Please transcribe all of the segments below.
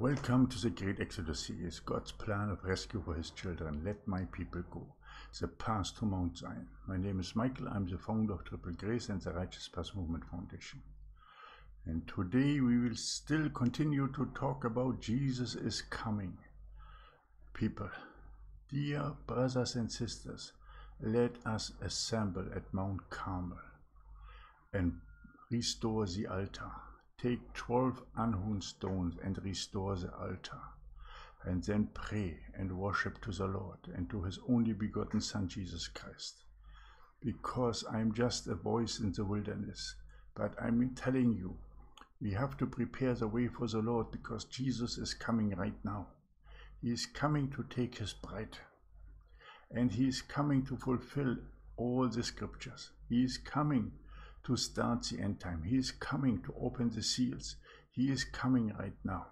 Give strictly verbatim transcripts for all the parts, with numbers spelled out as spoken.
Welcome to the Great Exodus series, God's plan of rescue for his children. Let my people go. The path to Mount Zion. My name is Michael. I'm the founder of Triple Grace and the Righteous Path Movement Foundation. And today we will still continue to talk about Jesus is coming. People, dear brothers and sisters, let us assemble at Mount Carmel and restore the altar. Take twelve unhewn stones and restore the altar, and then pray and worship to the Lord and to his only begotten Son, Jesus Christ. Because I'm just a voice in the wilderness, but I'm telling you, we have to prepare the way for the Lord because Jesus is coming right now. He is coming to take his bride, and he is coming to fulfill all the scriptures. He is coming to start the end time. He is coming to open the seals. He is coming right now.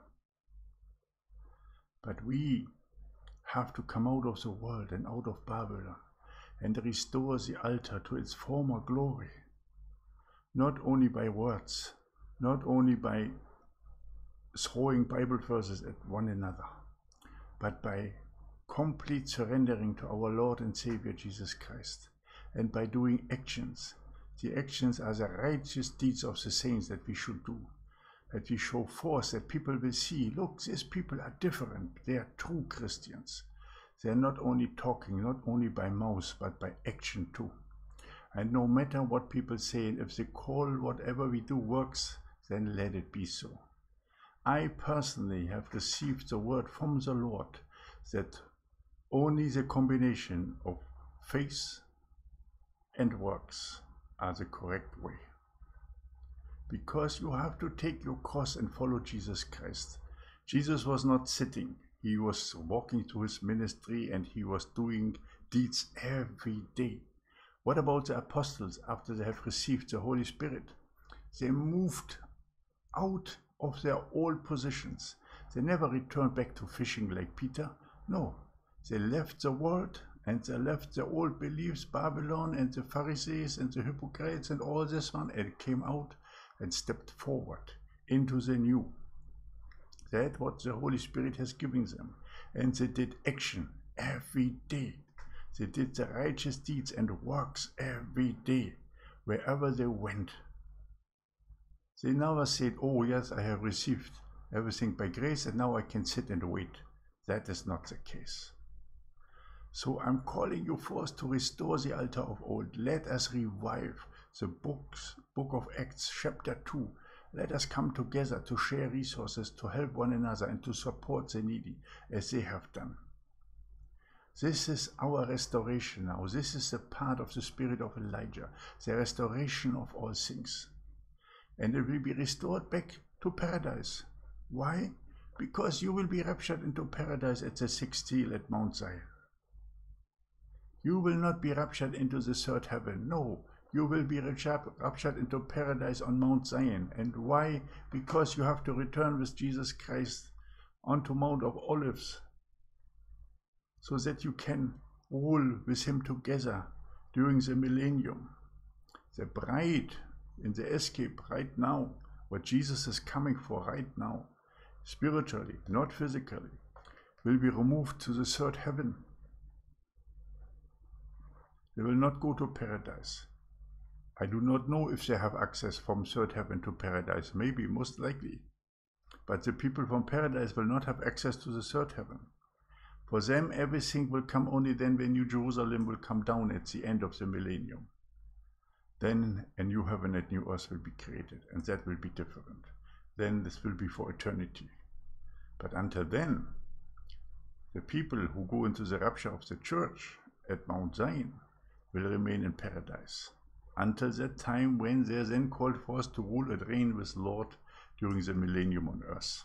But we have to come out of the world and out of Babylon and restore the altar to its former glory. Not only by words, not only by throwing Bible verses at one another, but by complete surrendering to our Lord and Savior Jesus Christ, and by doing actions. The actions are the righteous deeds of the saints that we should do, that we show forth, that people will see, look, these people are different. They are true Christians. They are not only talking, not only by mouth, but by action too. And no matter what people say, and if they call whatever we do works, then let it be so. I personally have received the word from the Lord that only the combination of faith and works are the correct way. Because you have to take your cross and follow Jesus Christ. Jesus was not sitting. He was walking through his ministry and he was doing deeds every day. What about the apostles after they have received the Holy Spirit? They moved out of their old positions. They never returned back to fishing like Peter. No, they left the world and they left the old beliefs, Babylon and the Pharisees and the hypocrites and all this one, and came out and stepped forward into the new. That's what the Holy Spirit has given them. And they did action every day. They did the righteous deeds and works every day, wherever they went. They never said, oh yes, I have received everything by grace and now I can sit and wait. That is not the case. So I'm calling you forth to restore the altar of old. Let us revive the books, book of Acts, chapter two. Let us come together to share resources, to help one another and to support the needy as they have done. This is our restoration now. This is the part of the spirit of Elijah, the restoration of all things. And it will be restored back to paradise. Why? Because you will be raptured into paradise at the sixth seal at Mount Zion. You will not be raptured into the third heaven. No, you will be raptured into paradise on Mount Zion. And why? Because you have to return with Jesus Christ onto Mount of Olives, so that you can rule with him together during the millennium. The bride in the escape right now, what Jesus is coming for right now, spiritually, not physically, will be removed to the third heaven. They will not go to paradise. I do not know if they have access from third heaven to paradise. Maybe, most likely. But the people from paradise will not have access to the third heaven. For them, everything will come only then when New Jerusalem will come down at the end of the millennium. Then a new heaven and new earth will be created, and that will be different. Then this will be for eternity. But until then, the people who go into the rapture of the church at Mount Zion will remain in paradise until that time when they are then called forth to rule and reign with Lord during the millennium on earth.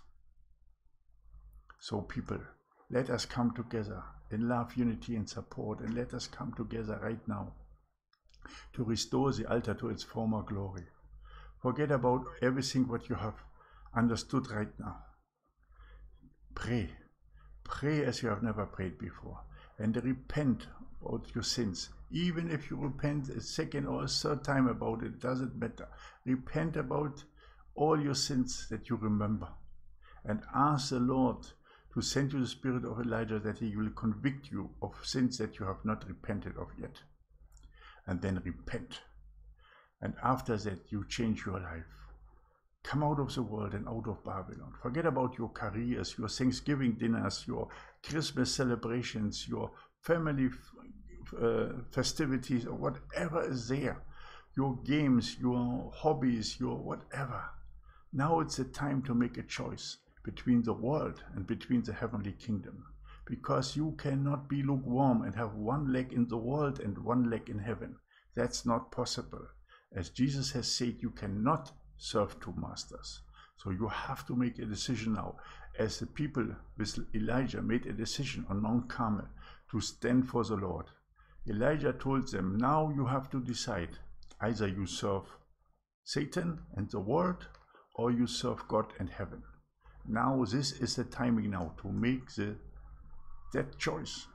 So people, let us come together in love, unity and support, and let us come together right now to restore the altar to its former glory. Forget about everything what you have understood right now. Pray. Pray as you have never prayed before, and repent about your sins. Even if you repent a second or a third time about it, it doesn't matter. Repent about all your sins that you remember, and ask the Lord to send you the spirit of Elijah, that he will convict you of sins that you have not repented of yet. And then repent. And after that, you change your life. Come out of the world and out of Babylon. Forget about your careers, your Thanksgiving dinners, your Christmas celebrations, your family uh, festivities, or whatever is there. Your games, your hobbies, your whatever. Now it's the time to make a choice between the world and between the heavenly kingdom. Because you cannot be lukewarm and have one leg in the world and one leg in heaven. That's not possible. As Jesus has said, you cannot serve two masters. So you have to make a decision now, as the people with Elijah made a decision on Mount Carmel to stand for the Lord. Elijah told them, now you have to decide. Either you serve Satan and the world, or you serve God and heaven. Now this is the timing now to make the, that choice,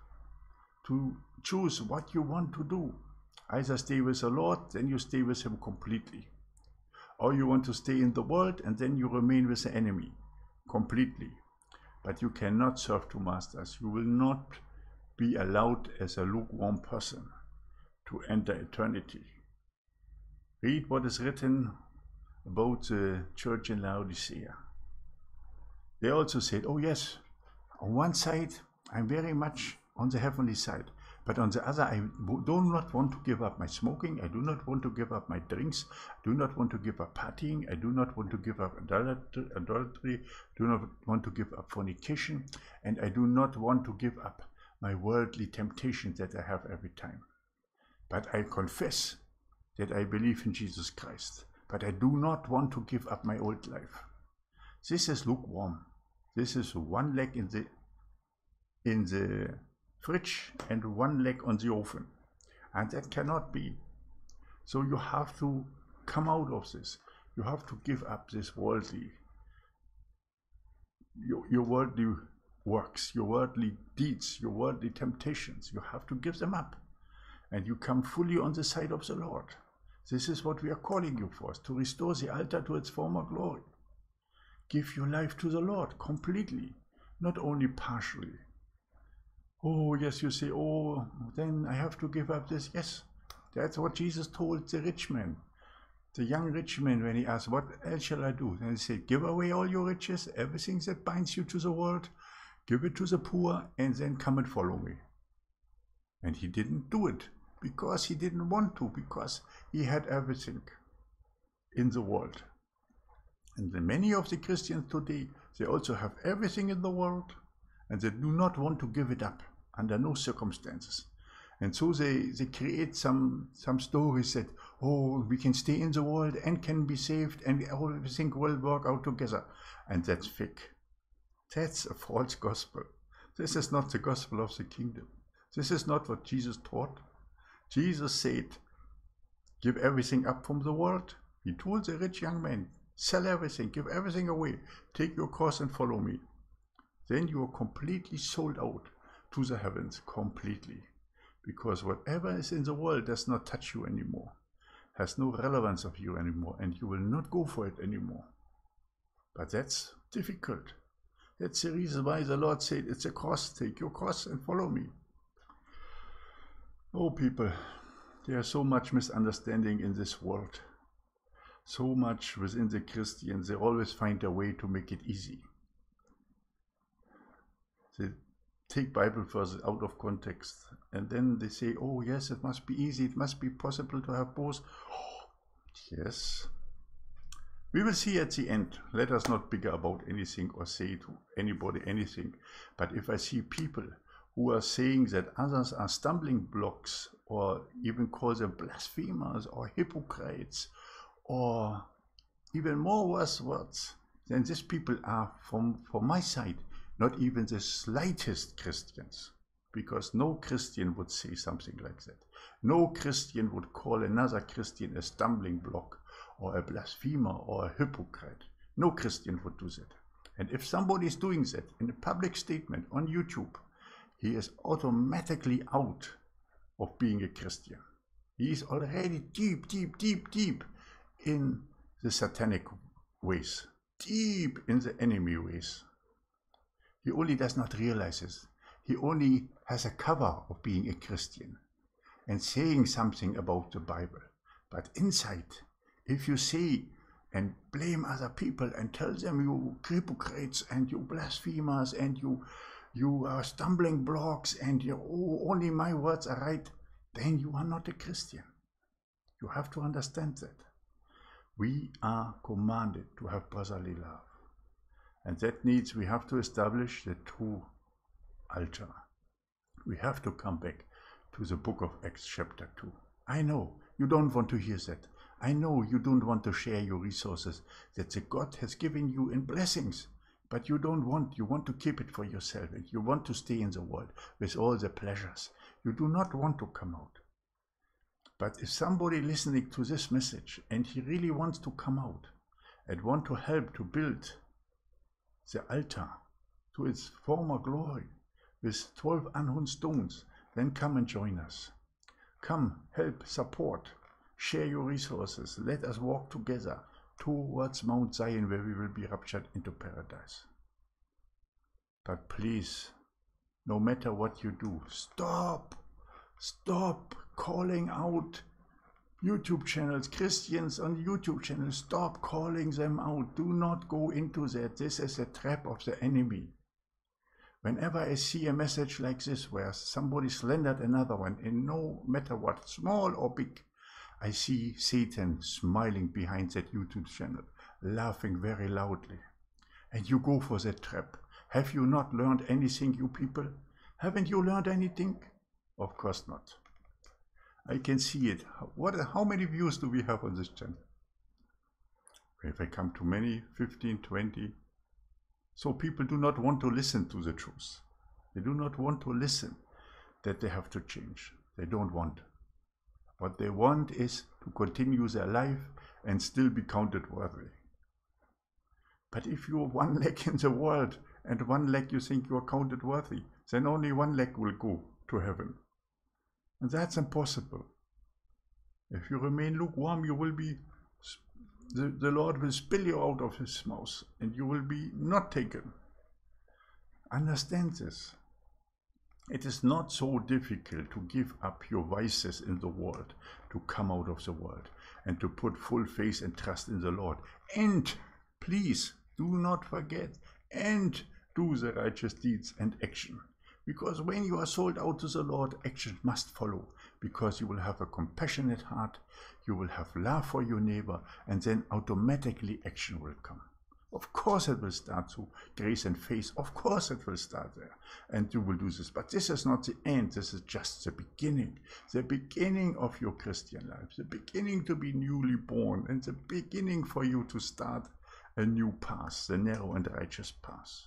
to choose what you want to do. Either stay with the Lord, then you stay with him completely. Or you want to stay in the world and then you remain with the enemy completely. But you cannot serve two masters. You will not be allowed as a lukewarm person to enter eternity. Read what is written about the church in Laodicea. They also said, oh yes, on one side I'm very much on the heavenly side, but on the other I do not want to give up my smoking, I do not want to give up my drinks, I do not want to give up partying, I do not want to give up adultery, do not want to give up fornication, and I do not want to give up my worldly temptations that I have every time. But I confess that I believe in Jesus Christ, but I do not want to give up my old life. This is lukewarm. This is one leg in the in the fridge and one leg on the oven, and that cannot be. So you have to come out of this. You have to give up this worldly, your, your worldly works, your worldly deeds, your worldly temptations. You have to give them up, and you come fully on the side of the Lord. This is what we are calling you for, to restore the altar to its former glory. Give your life to the Lord completely, not only partially. Oh, yes, you say, oh, then I have to give up this. Yes, that's what Jesus told the rich man, the young rich man, when he asked, what else shall I do? And he said, give away all your riches, everything that binds you to the world, give it to the poor, and then come and follow me. And he didn't do it because he didn't want to, because he had everything in the world. And many of the Christians today, they also have everything in the world, and they do not want to give it up under no circumstances. And so they, they create some, some stories that, oh, we can stay in the world and can be saved and everything will work out together. And that's fake. That's a false gospel. This is not the gospel of the kingdom. This is not what Jesus taught. Jesus said, give everything up from the world. He told the rich young man, sell everything, give everything away, take your cross and follow me. Then you are completely sold out to the heavens, completely. Because whatever is in the world does not touch you anymore, has no relevance of you anymore, and you will not go for it anymore. But that's difficult. That's the reason why the Lord said, it's a cross, take your cross and follow me. Oh people, there is so much misunderstanding in this world. So much within the Christians, they always find a way to make it easy. They take Bible verses out of context, and then they say, oh yes, it must be easy, it must be possible to have both. Oh, yes. We will see at the end. Let us not bigger about anything or say to anybody anything. But if I see people who are saying that others are stumbling blocks, or even call them blasphemers or hypocrites, or even more worse words, then these people are, from, from my side, not even the slightest Christians, because no Christian would say something like that. No Christian would call another Christian a stumbling block, or a blasphemer, or a hypocrite. No Christian would do that. And if somebody is doing that in a public statement on YouTube, he is automatically out of being a Christian. He is already deep, deep, deep, deep in the satanic ways. deep in the enemy ways. He only does not realize this. He only has a cover of being a Christian and saying something about the Bible. But inside, if you say and blame other people and tell them you hypocrites and you blasphemers and you you are stumbling blocks and you, oh, only my words are right, then you are not a Christian. You have to understand that. We are commanded to have brotherly love. And that needs, we have to establish the true altar. We have to come back to the book of Acts chapter two. I know you don't want to hear that. I know you don't want to share your resources that the God has given you in blessings, but you don't want, you want to keep it for yourself and you want to stay in the world with all the pleasures. You do not want to come out. But if somebody listening to this message and he really wants to come out and want to help to build the altar to its former glory with twelve unhewn stones, then come and join us. Come, help, support, share your resources. Let us walk together towards Mount Zion where we will be raptured into paradise. But please, no matter what you do, stop, stop calling out YouTube channels, Christians on YouTube channels. Stop calling them out. Do not go into that. This is a trap of the enemy. Whenever I see a message like this where somebody slandered another one, and no matter what, small or big, I see Satan smiling behind that YouTube channel, laughing very loudly. And you go for that trap. Have you not learned anything, you people? Haven't you learned anything? Of course not. I can see it. What? How many views do we have on this channel? If I come to many, fifteen, twenty. So people do not want to listen to the truth. They do not want to listen that they have to change. They don't want. What they want is to continue their life and still be counted worthy. But if you are one leg in the world and one leg you think you are counted worthy, then only one leg will go to heaven. And that's impossible. If you remain lukewarm, you will be, the, the Lord will spill you out of his mouth and you will be not taken. Understand this. It is not so difficult to give up your vices in the world, to come out of the world and to put full faith and trust in the Lord. And please do not forget, and do the righteous deeds and action. Because when you are sold out to the Lord, action must follow, because you will have a compassionate heart, you will have love for your neighbor, and then automatically action will come. Of course it will start through grace and faith, of course it will start there, and you will do this. But this is not the end, this is just the beginning. The beginning of your Christian life, the beginning to be newly born, and the beginning for you to start a new path, the narrow and righteous path.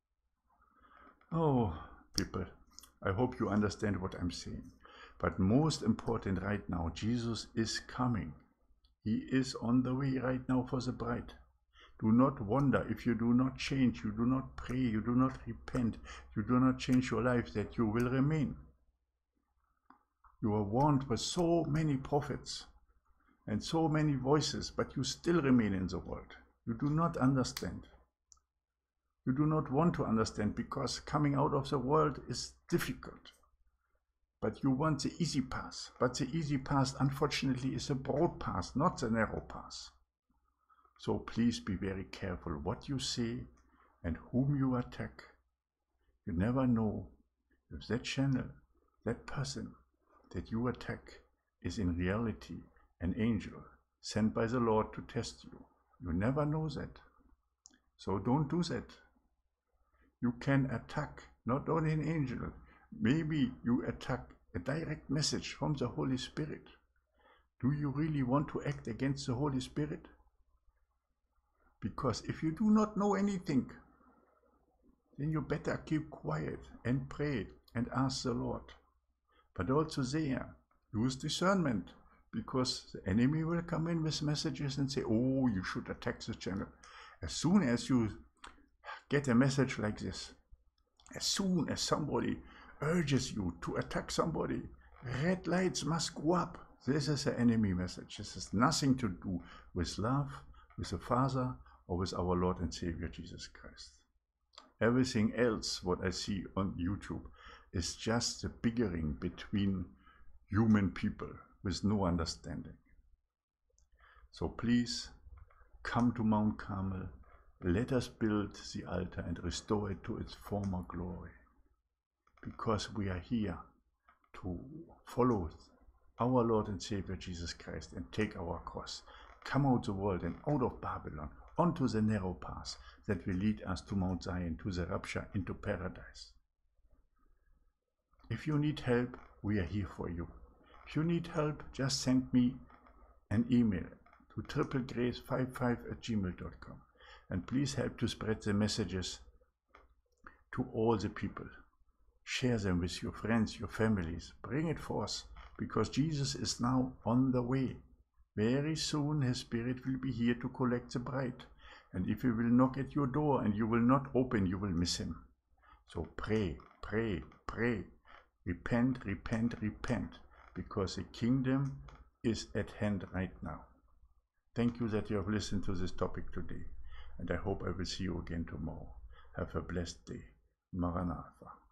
Oh, people, I hope you understand what I'm saying. But most important right now, Jesus is coming. He is on the way right now for the bride. Do not wonder if you do not change, you do not pray, you do not repent, you do not change your life, that you will remain. You are warned by so many prophets and so many voices, but you still remain in the world. You do not understand. You do not want to understand, because coming out of the world is difficult. But you want the easy path. But the easy path, unfortunately, is a broad path, not the narrow path. So please be very careful what you say and whom you attack. You never know if that channel, that person that you attack is in reality an angel sent by the Lord to test you. You never know that. So don't do that. You can attack not only an angel, maybe you attack a direct message from the Holy Spirit. Do you really want to act against the Holy Spirit? Because if you do not know anything, then you better keep quiet and pray and ask the Lord. But also there, use discernment, because the enemy will come in with messages and say, oh, you should attack the channel. As soon as you get a message like this, as soon as somebody urges you to attack somebody, red lights must go up. This is an enemy message. This has nothing to do with love, with the Father, or with our Lord and Savior Jesus Christ. Everything else what I see on YouTube is just a bickering between human people with no understanding. So please come to Mount Carmel, let us build the altar and restore it to its former glory, because we are here to follow our Lord and Savior Jesus Christ and take our cross, come out of the world and out of Babylon, onto the narrow path that will lead us to Mount Zion, to the rapture, into paradise. If you need help, we are here for you. If you need help, just send me an email to triple grace fifty-five at gmail dot com, and please help to spread the messages to all the people. Share them with your friends, your families. Bring it forth, because Jesus is now on the way. Very soon his Spirit will be here to collect the bride. And if he will knock at your door and you will not open, you will miss him. So pray, pray, pray. Repent, repent, repent, because the kingdom is at hand right now. Thank you that you have listened to this topic today, and I hope I will see you again tomorrow. Have a blessed day. Maranatha.